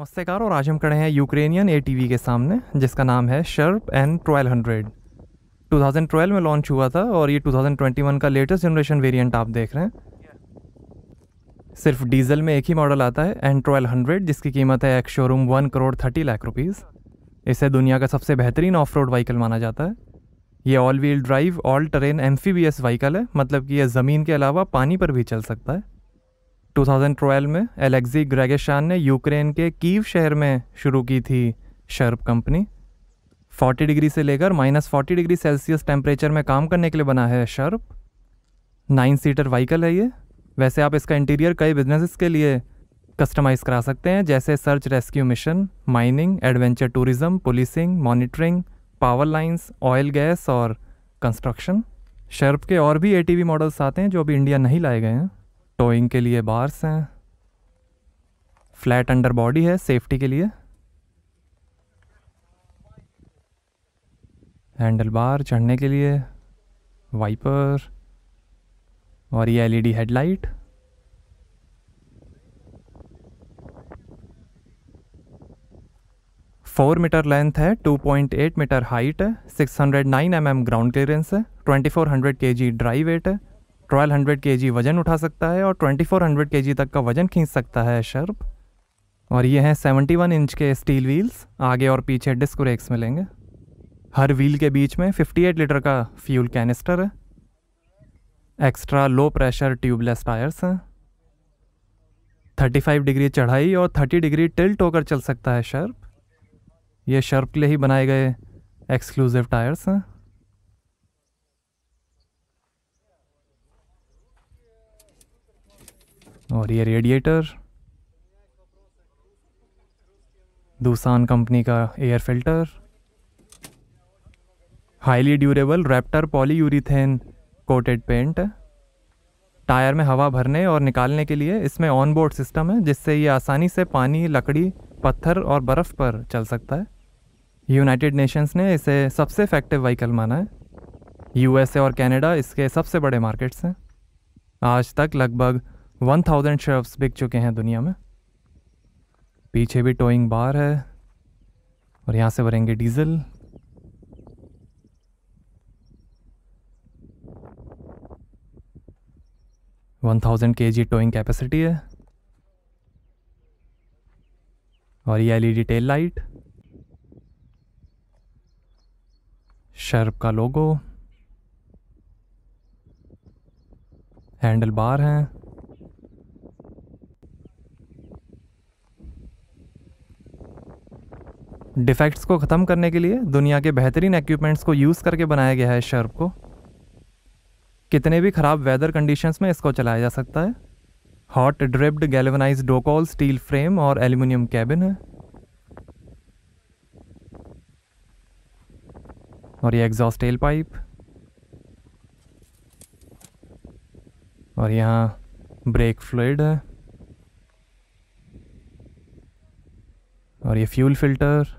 नमस्कार। और आज हम खड़े हैं यूक्रेनियन एटीवी के सामने जिसका नाम है शर्प N1200। 2012 में लॉन्च हुआ था और ये 2021 का लेटेस्ट जनरेशन वेरिएंट आप देख रहे हैं। सिर्फ डीजल में एक ही मॉडल आता है N1200 जिसकी कीमत है एक्स शोरूम 1,30,00,000 रुपीज़। इसे दुनिया का सबसे बेहतरीन ऑफ रोड व्हीकल माना जाता है। ये all wheel drive all terrain amphibious vehicle है, मतलब कि यह ज़मीन के अलावा पानी पर भी चल सकता है। 2012 में एलेक्सी ग्रेगेशान ने यूक्रेन के कीव शहर में शुरू की थी शर्प कंपनी। 40 डिग्री से लेकर -40 डिग्री सेल्सियस टेम्परेचर में काम करने के लिए बना है शर्प। 9 सीटर व्हीकल है ये। वैसे आप इसका इंटीरियर कई बिजनेसेस के लिए कस्टमाइज़ करा सकते हैं, जैसे search rescue mission, mining, adventure tourism, policing, monitoring, power lines, oil gas और कंस्ट्रक्शन। शर्प के और भी एटीवी मॉडल्स आते हैं जो अभी इंडिया नहीं लाए गए हैं। टोइंग के लिए बार्स हैं, फ्लैट अंडर बॉडी है सेफ्टी के लिए, हैंडल बार चढ़ने के लिए, वाइपर और ये LED headlight. Four metre length है, 2.8 मीटर हाइट है, 609 mm ग्राउंड क्लियरेंस है, 2400 kg ड्राई वेट है, 1200 kg वज़न उठा सकता है और 2400 kg तक का वज़न खींच सकता है शर्प। और ये हैं 71 इंच के स्टील व्हील्स, आगे और पीछे डिस्क ब्रेक्स मिलेंगे। हर व्हील के बीच में 58 लीटर का फ्यूल कैनिस्टर है। Extra low pressure tubeless tyres हैं। 35 डिग्री चढ़ाई और 30 डिग्री टिल्ट होकर चल सकता है शर्प। ये शर्प के लिए ही बनाए गए एक्सक्लूसिव टायर्स हैं। और ये रेडिएटर दूसान कंपनी का air filter, highly durable Raptor polyurethane coated paint है। टायर में हवा भरने और निकालने के लिए इसमें ऑनबोर्ड सिस्टम है जिससे ये आसानी से पानी, लकड़ी, पत्थर और बर्फ़ पर चल सकता है। यूनाइटेड नेशंस ने इसे सबसे इफेक्टिव व्हीकल माना है। यूएसए और कनाडा इसके सबसे बड़े मार्केट्स हैं। आज तक लगभग 1000 शर्प्स बिक चुके हैं दुनिया में। पीछे भी टोइंग बार है और यहाँ से भरेंगे diesel. One 1000 kg towing capacity है। और ये एलईडी टेल लाइट, शर्प का लोगो, हैंडल बार हैं। डिफेक्ट्स को ख़त्म करने के लिए दुनिया के बेहतरीन इक्विपमेंट्स को यूज़ करके बनाया गया है शर्प को। कितने भी ख़राब वेदर कंडीशंस में इसको चलाया जा सकता है। हॉट ड्रिप्ड गैल्वेनाइज्ड डोकॉल स्टील फ्रेम और एल्युमिनियम कैबिन है। और ये एग्जॉस्ट टेल पाइप, और यहाँ ब्रेक फ्लूइड है, और ये फ्यूल फिल्टर।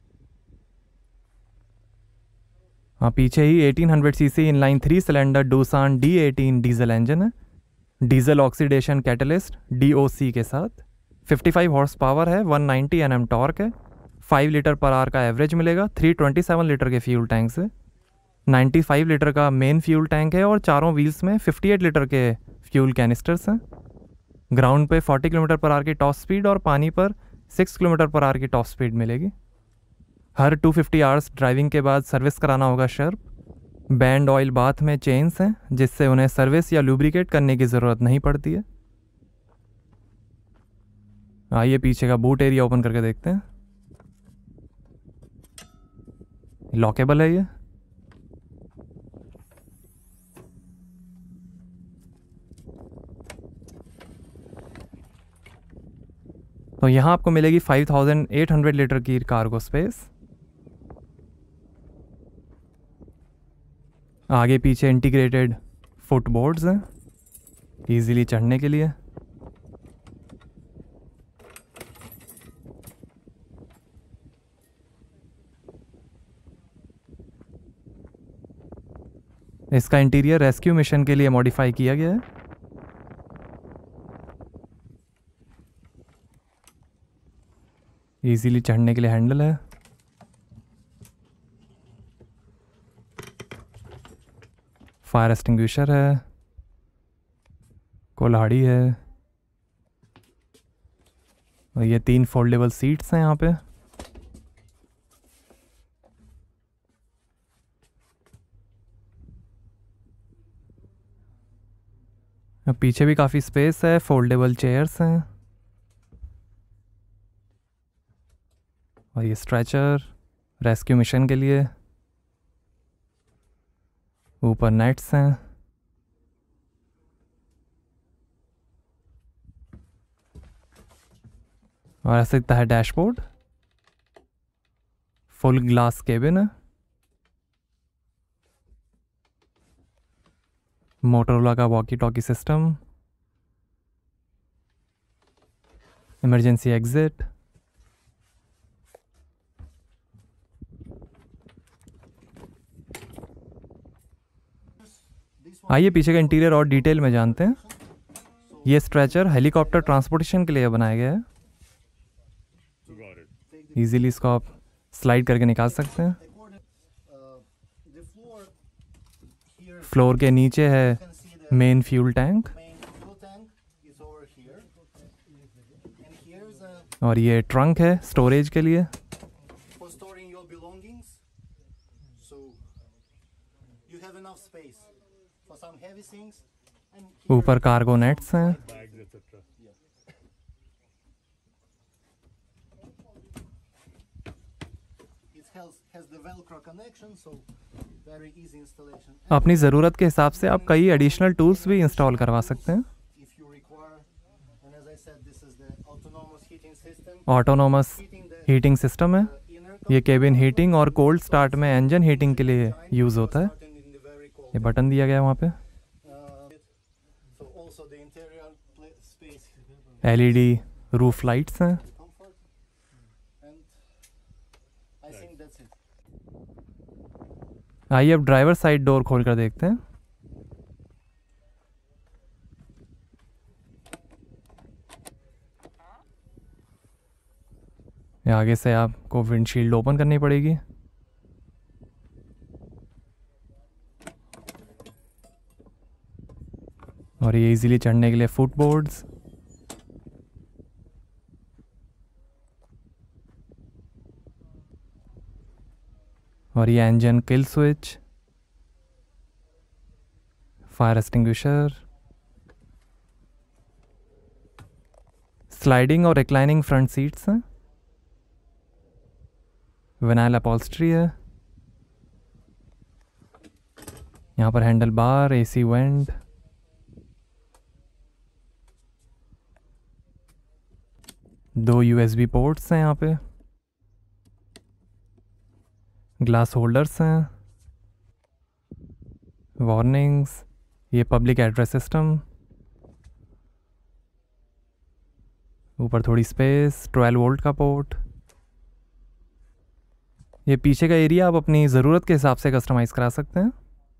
हाँ, पीछे ही 1800 CC inline 3 cylinder Doosan D18 diesel engine है, डीजल ऑक्सीडेशन कैटलिस्ट DOC के साथ। 55 हॉर्स पावर है, 190 Nm टॉर्क है, 5 लीटर पर आवर का एवरेज मिलेगा। 327 लीटर के फ्यूल टैंक से 95 लीटर का मेन फ्यूल टैंक है और चारों व्हील्स में 58 लीटर के फ्यूल कैनिस्टर्स हैं। ग्राउंड पे 40 किलोमीटर पर आवर की टॉप स्पीड और पानी पर 6 किलोमीटर पर आवर की टॉप स्पीड मिलेगी। हर 250 आवर्स ड्राइविंग के बाद सर्विस कराना होगा शर्प। बैंड ऑयल बाथ में चेन्स हैं जिससे उन्हें सर्विस या लुब्रिकेट करने की ज़रूरत नहीं पड़ती है। आइए पीछे का बूट एरिया ओपन करके देखते हैं। लॉकेबल है ये। तो यहाँ आपको मिलेगी 5800 लीटर की कार्गो स्पेस। आगे पीछे इंटीग्रेटेड फुटबोर्ड्स हैं इजीली चढ़ने के लिए। इसका इंटीरियर रेस्क्यू मिशन के लिए मॉडिफाई किया गया है। इजीली चढ़ने के लिए हैंडल है। फायर एक्सटिंग्विशर है, कुल्हाड़ी है, और ये 3 फोल्डेबल सीट्स हैं यहाँ पे। पीछे भी काफ़ी स्पेस है, फोल्डेबल चेयर्स हैं, और ये स्ट्रेचर रेस्क्यू मिशन के लिए। ऊपर नेट्स हैं, और ऐसे दिखता है डैशबोर्ड। फुल ग्लास केबिन है, मोटोरोला का walkie talkie system, emergency exit, आइए पीछे का इंटीरियर और डिटेल में जानते हैं। ये स्ट्रेचर हेलीकॉप्टर ट्रांसपोर्टेशन के लिए बनाया गया है। इजीली इसको आप स्लाइड करके निकाल सकते हैं। फ्लोर के नीचे है मेन फ्यूल टैंक, और ये ट्रंक है स्टोरेज के लिए। ऊपर कार्गो नेट्स हैं, अपनी ज़रूरत के हिसाब से आप कई एडिशनल टूल्स भी इंस्टॉल करवा सकते हैं। ऑटोनोमस हीटिंग सिस्टम है, ये केबिन हीटिंग और कोल्ड स्टार्ट में इंजन हीटिंग के लिए यूज़ होता है। ये बटन दिया गया है वहाँ पे। एलईडी रूफ लाइट्स हैं। आइए अब ड्राइवर साइड डोर खोल कर देखते हैं। आगे से आपको विंडशील्ड ओपन करनी पड़ेगी। और ये इजीली चढ़ने के लिए फुटबोर्ड्स, और ये engine kill switch, fire extinguisher, sliding और रिक्लाइनिंग फ्रंट सीट्स हैं, विनाइल अपॉल्स्ट्री है, यहाँ पर हैंडल बार, एसी वेंट, दो यूएसबी पोर्ट्स हैं यहाँ पे, ग्लास होल्डर्स हैं, वार्निंग्स, ये पब्लिक एड्रेस सिस्टम, ऊपर थोड़ी स्पेस, 12 वोल्ट का पोर्ट। ये पीछे का एरिया आप अपनी ज़रूरत के हिसाब से कस्टमाइज़ करा सकते हैं।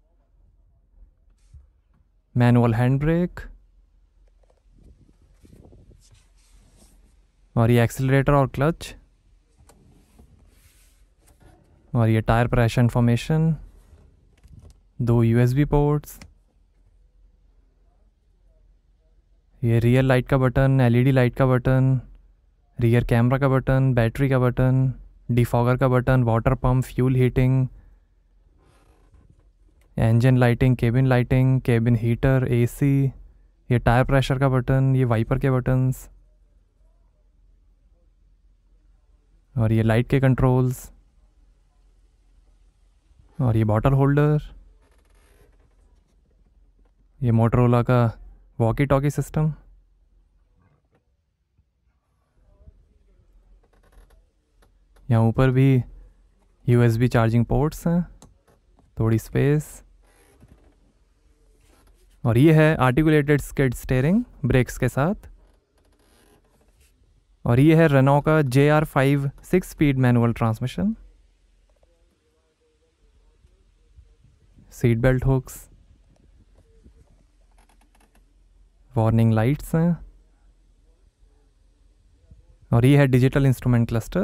मैनुअल हैंड ब्रेक, और ये एक्सीलरेटर और क्लच, और ये टायर प्रेशर इंफॉर्मेशन, दो यूएसबी पोर्ट्स, ये रियर लाइट का बटन, एलईडी लाइट का बटन, रियर कैमरा का बटन, बैटरी का बटन, डिफॉगर का button, water pump, fuel heating, engine lighting, cabin heater, AC, ये टायर प्रेशर का बटन, ये वाइपर के बटन्स, और ये लाइट के कंट्रोल्स, और ये बॉटल होल्डर, ये मोटरोला का वॉकी टॉकी सिस्टम, यहाँ ऊपर भी यूएसबी चार्जिंग पोर्ट्स हैं, थोड़ी स्पेस, और ये है आर्टिकुलेटेड स्किड स्टीयरिंग ब्रेक्स के साथ, और ये है रेनॉ का JR5 6 speed manual transmission, seat belt hooks, warning lights हैं, और ये है डिजिटल इंस्ट्रूमेंट क्लस्टर।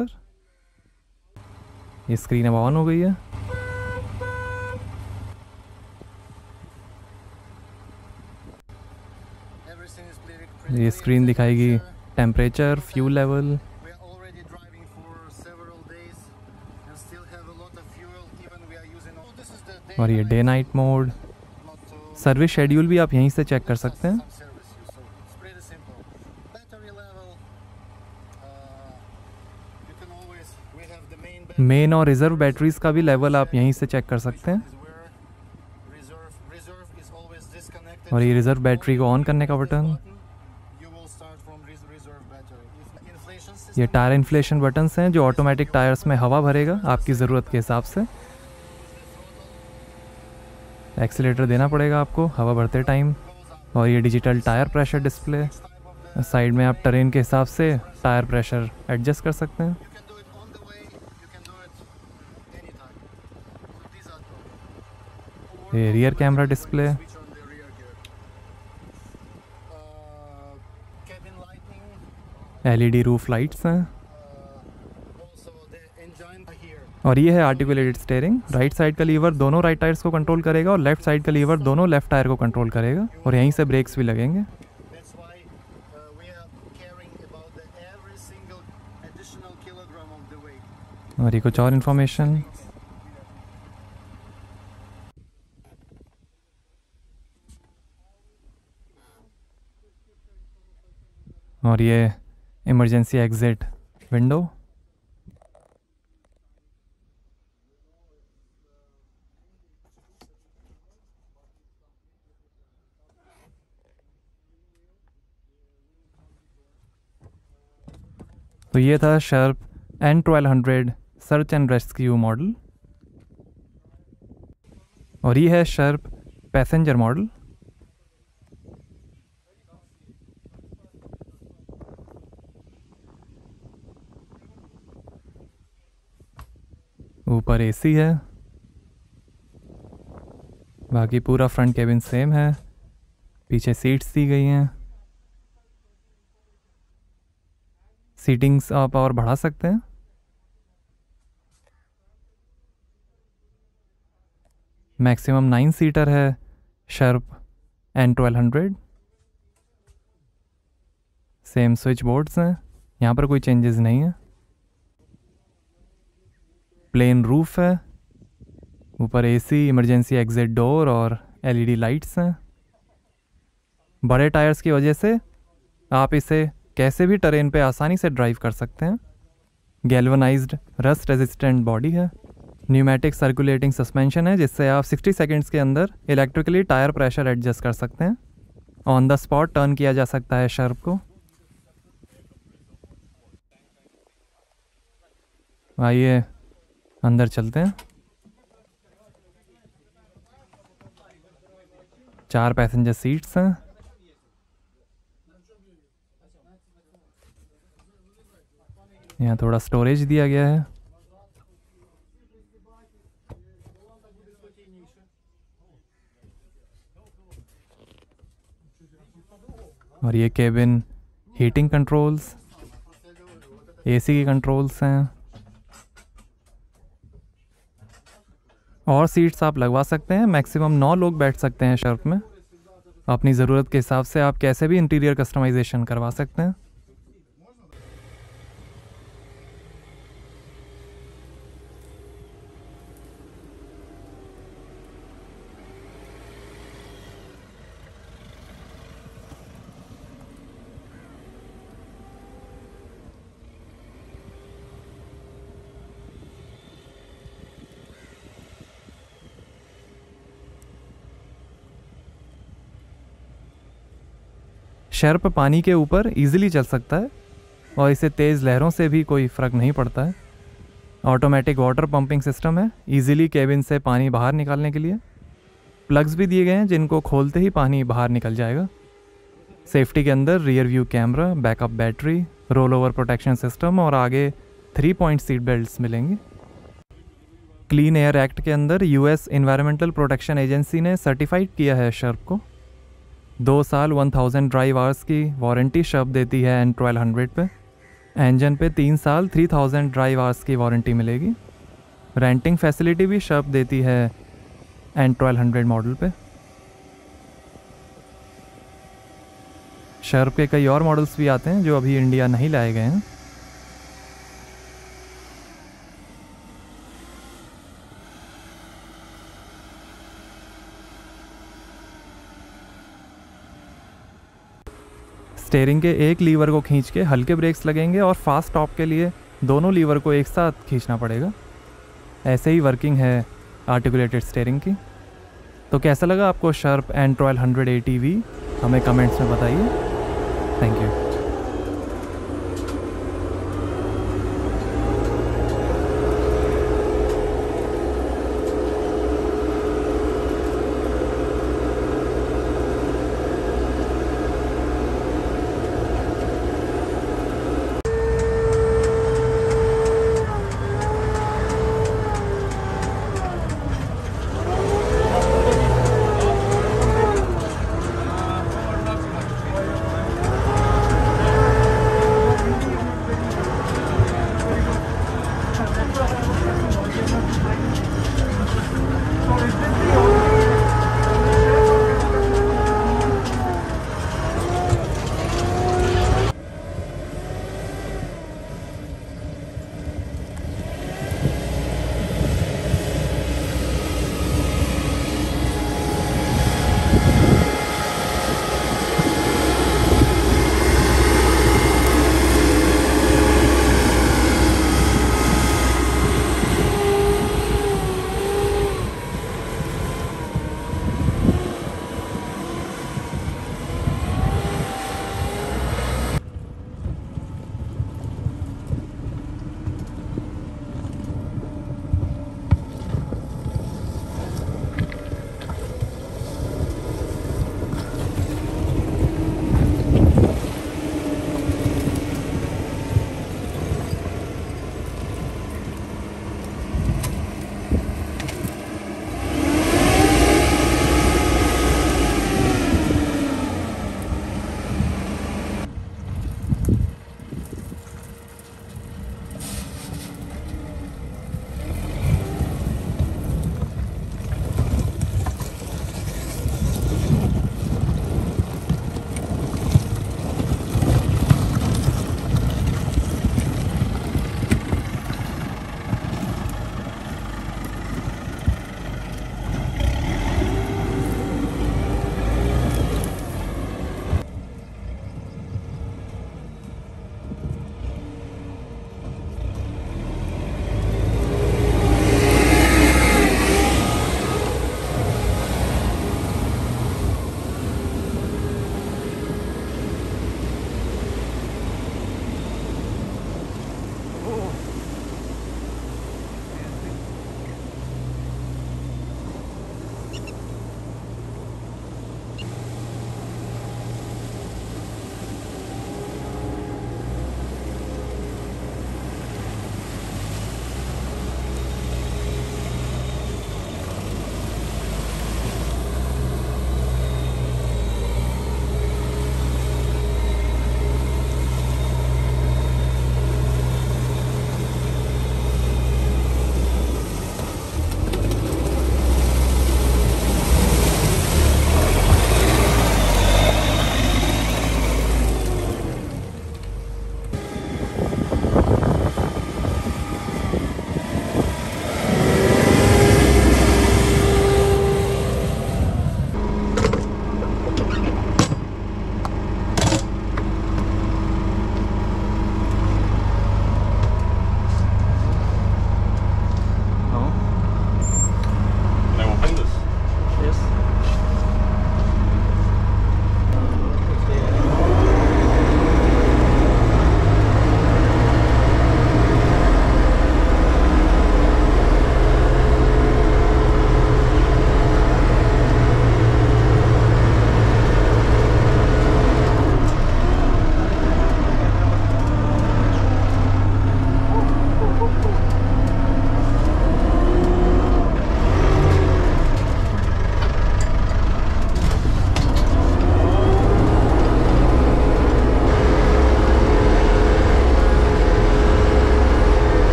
ये स्क्रीन अब ऑन हो गई है। ये स्क्रीन दिखाएगी टेम्परेचर, फ्यूल लेवल। और ये day night mode. Service schedule भी आप यहीं से चेक कर सकते हैं। मेन और रिजर्व बैटरीज का भी लेवल आप यहीं से चेक कर सकते हैं। और ये रिजर्व बैटरी को ऑन करने का बटन। ये टायर इन्फ्लेशन बटन्स हैं जो ऑटोमेटिक टायर्स में हवा भरेगा आपकी ज़रूरत के हिसाब से। एक्सीलेटर देना पड़ेगा आपको हवा भरते टाइम। और ये digital tyre pressure display. Side में आप टेरेन के हिसाब से टायर प्रेशर एडजस्ट कर सकते हैं। ये rear camera display. LED roof lights हैं। और ये है आर्टिकुलेटेड स्टीयरिंग। राइट साइड का लीवर दोनों राइट टायर्स को कंट्रोल करेगा और लेफ्ट साइड का लीवर दोनों लेफ्ट टायर को कंट्रोल करेगा। और यहीं से ब्रेक्स भी लगेंगे। और ये कुछ और इन्फॉर्मेशन। और ये इमरजेंसी एग्जिट विंडो। तो ये था Sharp N1200 search and rescue model. और ये है शार्प पैसेंजर मॉडल। ऊपर AC है। बाकी पूरा फ्रंट केबिन सेम है। पीछे सीट्स दी गई हैं। सीटिंग्स आप और बढ़ा सकते हैं। मैक्सिमम 9 सीटर है Sharp N1200। Same switch boards हैं। यहाँ पर कोई चेंजेस नहीं है। प्लेन रूफ है। ऊपर AC, इमरजेंसी एग्जिट डोर और LED लाइट्स हैं। बड़े टायर्स की वजह से आप इसे कैसे भी टेरेन पे आसानी से ड्राइव कर सकते हैं। गैल्वनाइज्ड रस्ट रेजिस्टेंट बॉडी है। न्यूमेटिक सर्कुलेटिंग सस्पेंशन है जिससे आप 60 सेकंड्स के अंदर इलेक्ट्रिकली टायर प्रेशर एडजस्ट कर सकते हैं। ऑन द स्पॉट टर्न किया जा सकता है शार्प को। आइए अंदर चलते हैं। 4 पैसेंजर सीट्स हैं। यहाँ थोड़ा स्टोरेज दिया गया है। और ये केबिन हीटिंग कंट्रोल्स, AC की कंट्रोल्स हैं। और सीट्स आप लगवा सकते हैं। मैक्सिमम 9 लोग बैठ सकते हैं शार्प में। अपनी ज़रूरत के हिसाब से आप कैसे भी इंटीरियर कस्टमाइजेशन करवा सकते हैं। शार्प पानी के ऊपर इजीली चल सकता है और इसे तेज़ लहरों से भी कोई फ़र्क नहीं पड़ता है। ऑटोमेटिक वाटर पंपिंग सिस्टम है इजीली केबिन से पानी बाहर निकालने के लिए। प्लग्स भी दिए गए हैं जिनको खोलते ही पानी बाहर निकल जाएगा। सेफ्टी के अंदर rear view camera, backup battery, roll over protection system और आगे 3 पॉइंट सीट बेल्ट्स मिलेंगे। क्लीन एयर एक्ट के अंदर US एनवायरमेंटल प्रोटेक्शन एजेंसी ने सर्टिफाइड किया है शार्प को। 2 साल 1000 ड्राइव आवर्स की वारंटी शार्प देती है N1200 पे। इंजन पे 3 साल 3000 ड्राइव आवर्स की वारंटी मिलेगी। रेंटिंग फैसिलिटी भी शर्प देती है N1200 मॉडल पे। शर्प के कई और मॉडल्स भी आते हैं जो अभी इंडिया नहीं लाए गए हैं। स्टीयरिंग के एक लीवर को खींच के हल्के ब्रेक्स लगेंगे और फास्ट टॉप के लिए दोनों लीवर को एक साथ खींचना पड़ेगा। ऐसे ही वर्किंग है आर्टिकुलेटेड स्टीयरिंग की। तो कैसा लगा आपको शार्प N1200 ATV? हमें कमेंट्स में बताइए। Thank you.